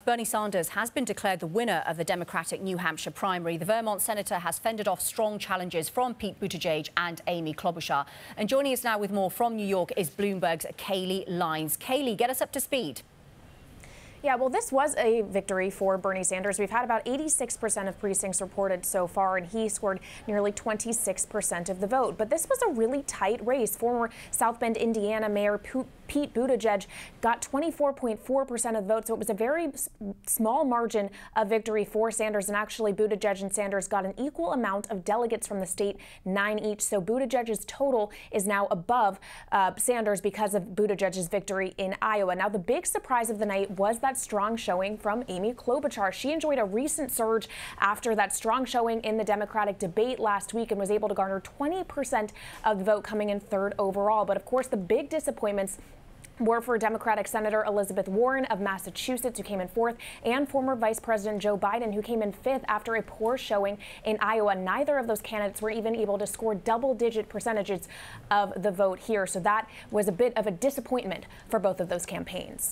Bernie Sanders has been declared the winner of the Democratic New Hampshire primary. The Vermont Senator has fended off strong challenges from Pete Buttigieg and Amy Klobuchar. And joining us now with more from New York is Bloomberg's Kailey Leinz. Kailey, get us up to speed. Yeah, well, this was a victory for Bernie Sanders. We've had about 86% of precincts reported so far, and he scored nearly 26% of the vote. But this was a really tight race. Former South Bend, Indiana Mayor Pete Buttigieg got 24.4% of the vote, so it was a very small margin of victory for Sanders. And actually, Buttigieg and Sanders got an equal amount of delegates from the state, 9 each. So Buttigieg's total is now above Sanders because of Buttigieg's victory in Iowa. Now, the big surprise of the night was that strong showing from Amy Klobuchar. She enjoyed a recent surge after that strong showing in the Democratic debate last week and was able to garner 20% of the vote, coming in third overall. But of course, the big disappointments were for Democratic Senator Elizabeth Warren of Massachusetts, who came in fourth, and former Vice President Joe Biden, who came in fifth after a poor showing in Iowa. Neither of those candidates were even able to score double-digit percentages of the vote here. So that was a bit of a disappointment for both of those campaigns.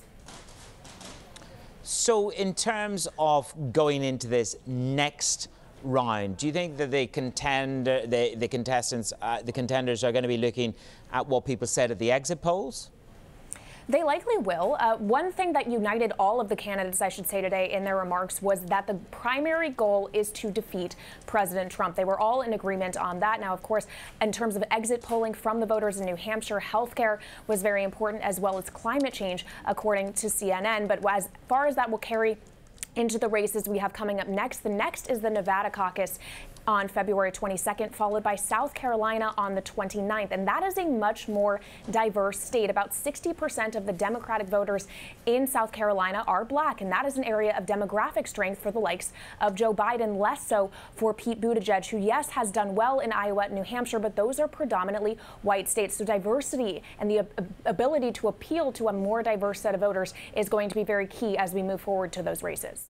So in terms of going into this next round, do you think that the contenders are going to be looking at what people said at the exit polls? They likely will. One thing that united all of the candidates, I should say, today in their remarks was that the primary goal is to defeat President Trump. They were all in agreement on that. Now, of course, in terms of exit polling from the voters in New Hampshire, healthcare was very important, as well as climate change, according to CNN. But as far as that will carry into the races we have coming up next, the next is the Nevada caucus on February 22nd, followed by South Carolina on the 29th. And that is a much more diverse state. About 60% of the Democratic voters in South Carolina are black, and that is an area of demographic strength for the likes of Joe Biden, less so for Pete Buttigieg, who, yes, has done well in Iowa and New Hampshire, but those are predominantly white states. So diversity and the ability to appeal to a more diverse set of voters is going to be very key as we move forward to those races.